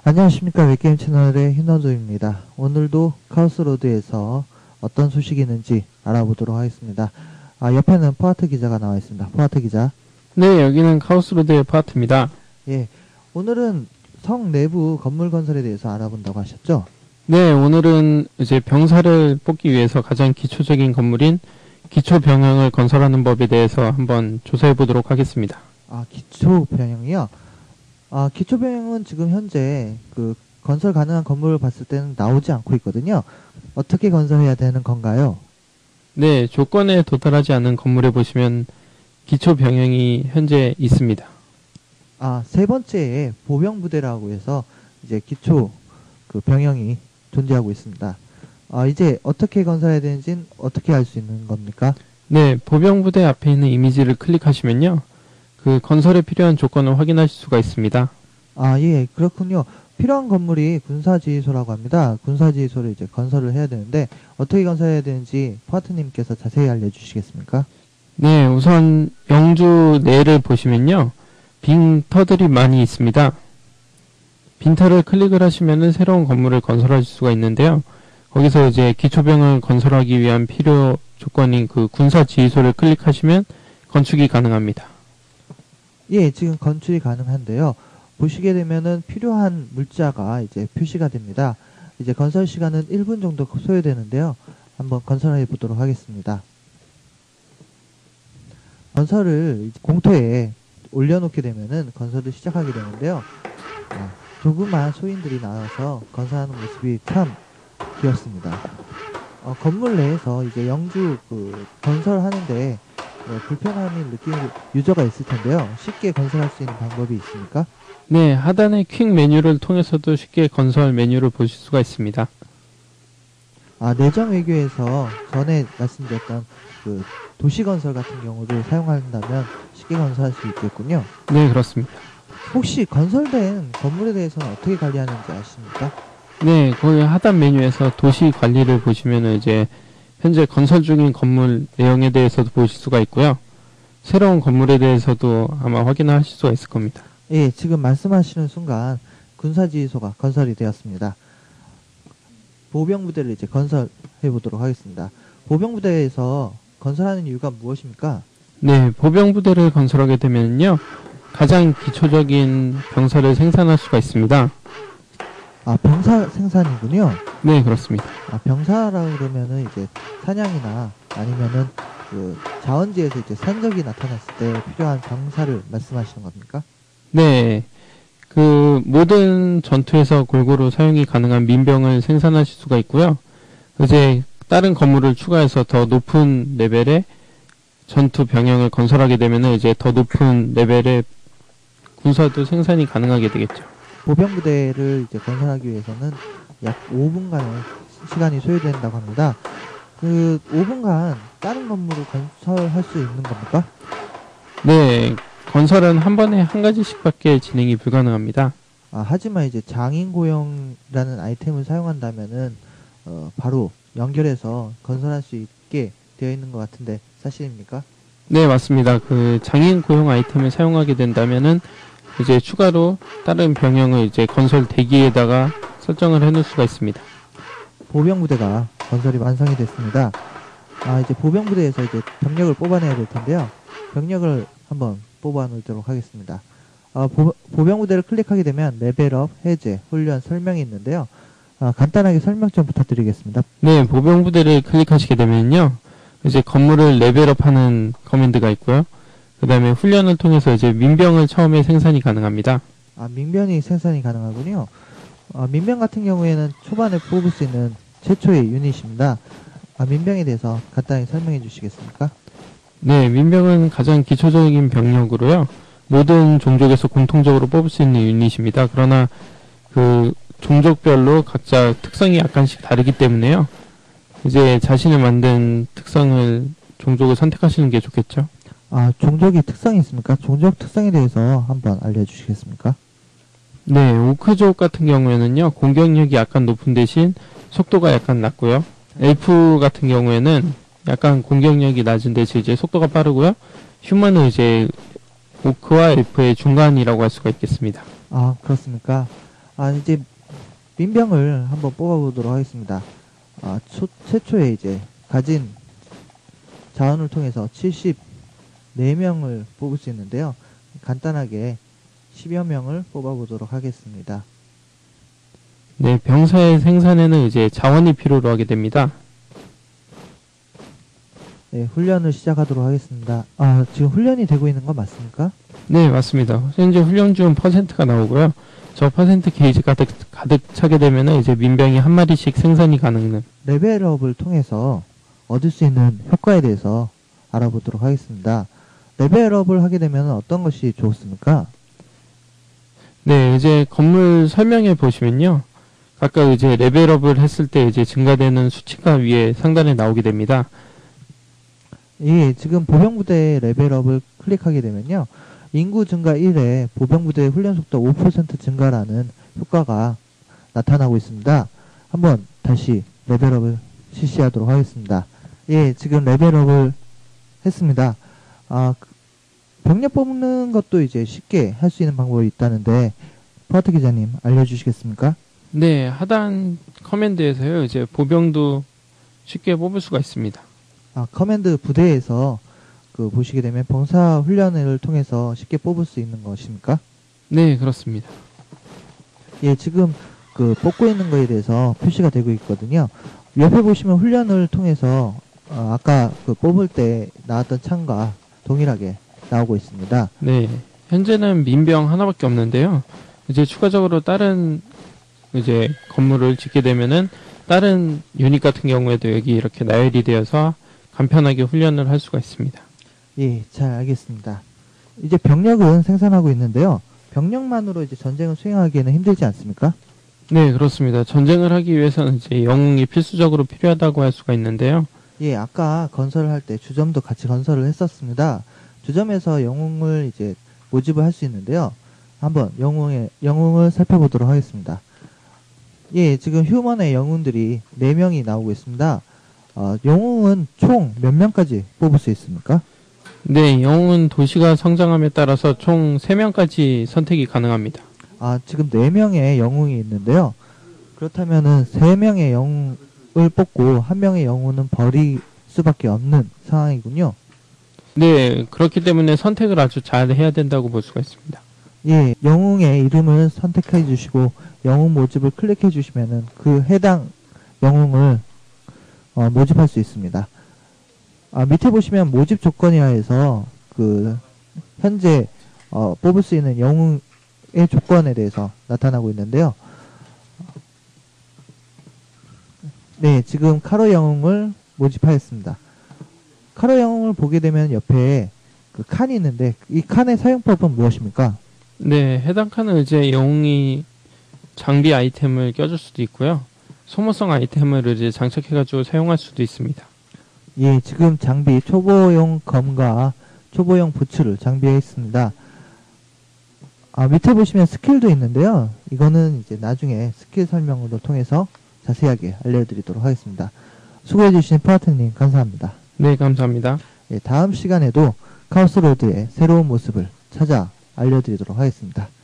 안녕하십니까. 웹게임 채널의 흰어두입니다. 오늘도 카오스로드에서 어떤 소식이 있는지 알아보도록 하겠습니다. 옆에는 포아트 기자가 나와 있습니다. 포아트 기자. 네, 여기는 카오스로드의 파트입니다. 예, 오늘은 성 내부 건물 건설에 대해서 알아본다고 하셨죠? 네, 오늘은 이제 병사를 뽑기 위해서 가장 기초적인 건물인 기초병영을 건설하는 법에 대해서 한번 조사해 보도록 하겠습니다. 기초병영이요? 기초병영은 지금 현재 그 건설 가능한 건물을 봤을 때는 나오지 않고 있거든요. 어떻게 건설해야 되는 건가요? 네, 조건에 도달하지 않은 건물에 보시면 기초병영이 현재 있습니다. 세 번째에 보병부대라고 해서 이제 기초 그 병영이 존재하고 있습니다. 이제 어떻게 건설해야 되는지는 어떻게 알 수 있는 겁니까? 네, 보병부대 앞에 있는 이미지를 클릭하시면요. 그 건설에 필요한 조건을 확인하실 수가 있습니다. 예, 그렇군요. 필요한 건물이 군사지휘소라고 합니다. 군사지휘소를 이제 건설을 해야 되는데 어떻게 건설해야 되는지 파트님께서 자세히 알려주시겠습니까? 네, 우선 영주 내를 보시면요. 빈터들이 많이 있습니다. 빈터를 클릭을 하시면은 새로운 건물을 건설하실 수가 있는데요. 거기서 이제 기초병을 건설하기 위한 필요 조건인 그 군사지휘소를 클릭하시면 건축이 가능합니다. 예, 지금 건축이 가능한데요. 보시게 되면은 필요한 물자가 이제 표시가 됩니다. 이제 건설 시간은 1분 정도 소요되는데요. 한번 건설해 보도록 하겠습니다. 건설을 공터에 올려놓게 되면은 건설을 시작하게 되는데요. 조그만 소인들이 나와서 건설하는 모습이 참 귀엽습니다. 건물 내에서 이제 영주 그 건설하는데 불편함을 느끼는 유저가 있을 텐데요. 쉽게 건설할 수 있는 방법이 있습니까? 네, 하단의 퀵 메뉴를 통해서도 쉽게 건설 메뉴를 보실 수가 있습니다. 내정 외교에서 전에 말씀드렸던 그 도시 건설 같은 경우를 사용한다면 쉽게 건설할 수 있겠군요. 네, 그렇습니다. 혹시 건설된 건물에 대해서는 어떻게 관리하는지 아십니까? 네, 거기 하단 메뉴에서 도시 관리를 보시면은 이제 현재 건설 중인 건물 내용에 대해서도 보실 수가 있고요. 새로운 건물에 대해서도 아마 확인하실 수가 있을 겁니다. 예, 지금 말씀하시는 순간 군사지휘소가 건설이 되었습니다. 보병부대를 이제 건설해 보도록 하겠습니다. 보병부대에서 건설하는 이유가 무엇입니까? 네, 보병부대를 건설하게 되면요. 가장 기초적인 병사를 생산할 수가 있습니다. 병사 생산이군요. 네, 그렇습니다. 병사라고 그러면은 이제 사냥이나 아니면은 그 자원지에서 이제 산적이 나타났을 때 필요한 병사를 말씀하시는 겁니까? 네, 그 모든 전투에서 골고루 사용이 가능한 민병을 생산하실 수가 있고요. 이제 다른 건물을 추가해서 더 높은 레벨의 전투 병영을 건설하게 되면은 이제 더 높은 레벨의 군사도 생산이 가능하게 되겠죠. 보병부대를 이제 건설하기 위해서는 약 5분간의 시간이 소요된다고 합니다. 그 5분간 다른 건물을 건설할 수 있는 겁니까? 네, 건설은 한 번에 한 가지씩밖에 진행이 불가능합니다. 하지만 이제 장인고용이라는 아이템을 사용한다면은 바로 연결해서 건설할 수 있게 되어 있는 것 같은데 사실입니까? 네, 맞습니다. 그 장인 고용 아이템을 사용하게 된다면은 이제 추가로 다른 병영을 이제 건설 대기에다가 설정을 해놓을 수가 있습니다. 보병부대가 건설이 완성이 됐습니다. 이제 보병부대에서 이제 병력을 뽑아내야 될 텐데요. 병력을 한번 뽑아 놓도록 하겠습니다. 보병부대를 클릭하게 되면 레벨업, 해제, 훈련, 설명이 있는데요. 간단하게 설명 좀 부탁드리겠습니다. 네, 보병부대를 클릭하시게 되면요. 이제 건물을 레벨업하는 커맨드가 있고요. 그 다음에 훈련을 통해서 이제 민병을 처음에 생산이 가능합니다. 민병이 생산이 가능하군요. 민병 같은 경우에는 초반에 뽑을 수 있는 최초의 유닛입니다. 민병에 대해서 간단히 설명해 주시겠습니까? 네, 민병은 가장 기초적인 병력으로요. 모든 종족에서 공통적으로 뽑을 수 있는 유닛입니다. 그러나 그 종족별로 각자 특성이 약간씩 다르기 때문에요. 이제 자신을 만든 종족을 선택하시는 게 좋겠죠. 종족이 특성이 있습니까? 종족 특성에 대해서 한번 알려주시겠습니까? 네, 오크족 같은 경우에는요, 공격력이 약간 높은 대신 속도가 약간 낮고요. 엘프 같은 경우에는 약간 공격력이 낮은 대신 이제 속도가 빠르고요. 휴먼은 이제 오크와 엘프의 중간이라고 할 수가 있겠습니다. 그렇습니까? 이제 민병을 한번 뽑아보도록 하겠습니다. 최초에 이제 가진 자원을 통해서 74명을 뽑을 수 있는데요. 간단하게 10여 명을 뽑아보도록 하겠습니다. 네, 병사의 생산에는 이제 자원이 필요로 하게 됩니다. 네, 훈련을 시작하도록 하겠습니다. 지금 훈련이 되고 있는 거 맞습니까? 네, 맞습니다. 현재 훈련 중 퍼센트가 나오고요. 저 퍼센트 게이지 가득 차게 되면은 이제 민병이 한 마리씩 생산이 가능한. 레벨업을 통해서 얻을 수 있는 효과에 대해서 알아보도록 하겠습니다. 레벨업을 하게 되면 어떤 것이 좋습니까? 네, 이제 건물 설명해 보시면요. 각각 이제 레벨업을 했을 때 이제 증가되는 수치가 위에 상단에 나오게 됩니다. 예, 지금 보병부대의 레벨업을 클릭하게 되면요. 인구 증가 1에 보병부대의 훈련 속도 5% 증가라는 효과가 나타나고 있습니다. 한번 다시 레벨업을 실시하도록 하겠습니다. 예, 지금 레벨업을 했습니다. 병력 뽑는 것도 이제 쉽게 할 수 있는 방법이 있다는데, 파트 기자님 알려주시겠습니까? 네, 하단 커맨드에서요. 이제 보병도 쉽게 뽑을 수가 있습니다. 커맨드 부대에서 보시게 되면 병사 훈련을 통해서 쉽게 뽑을 수 있는 것입니까? 네, 그렇습니다. 예, 지금 뽑고 있는 거에 대해서 표시가 되고 있거든요. 옆에 보시면 훈련을 통해서 아까 뽑을 때 나왔던 창과 동일하게 나오고 있습니다. 네, 현재는 민병 하나밖에 없는데요. 이제 추가적으로 다른 이제 건물을 짓게 되면은 다른 유닛 같은 경우에도 여기 이렇게 나열이 되어서 간편하게 훈련을 할 수가 있습니다. 예, 잘 알겠습니다. 이제 병력은 생산하고 있는데요. 병력만으로 이제 전쟁을 수행하기에는 힘들지 않습니까? 네, 그렇습니다. 전쟁을 하기 위해서는 이제 영웅이 필수적으로 필요하다고 할 수가 있는데요. 예, 아까 건설을 할 때 주점도 같이 건설을 했었습니다. 주점에서 영웅을 이제 모집을 할 수 있는데요. 한번 영웅을 살펴보도록 하겠습니다. 예, 지금 휴먼의 영웅들이 4명이 나오고 있습니다. 영웅은 총 몇 명까지 뽑을 수 있습니까? 네, 영웅은 도시가 성장함에 따라서 총 3명까지 선택이 가능합니다. 지금 4명의 영웅이 있는데요. 그렇다면은 3명의 영웅을 뽑고 1명의 영웅은 버릴 수밖에 없는 상황이군요. 네, 그렇기 때문에 선택을 아주 잘 해야 된다고 볼 수가 있습니다. 예, 영웅의 이름을 선택해 주시고 영웅 모집을 클릭해 주시면은 그 해당 영웅을 모집할 수 있습니다. 밑에 보시면 모집 조건이하에서 현재 뽑을 수 있는 영웅의 조건에 대해서 나타나고 있는데요. 네, 지금 카로 영웅을 모집하였습니다. 카로 영웅을 보게 되면 옆에 칸이 있는데 이 칸의 사용법은 무엇입니까? 네, 해당 칸은 이제 영웅이 장비 아이템을 껴줄 수도 있고요. 소모성 아이템을 이제 장착해가지고 사용할 수도 있습니다. 예, 지금 장비 초보용 검과 초보용 부츠를 장비해 있습니다. 밑에 보시면 스킬도 있는데요. 이거는 이제 나중에 스킬 설명으로 통해서 자세하게 알려드리도록 하겠습니다. 수고해주신 파트님 감사합니다. 네, 감사합니다. 예, 다음 시간에도 카오스로드의 새로운 모습을 찾아 알려드리도록 하겠습니다.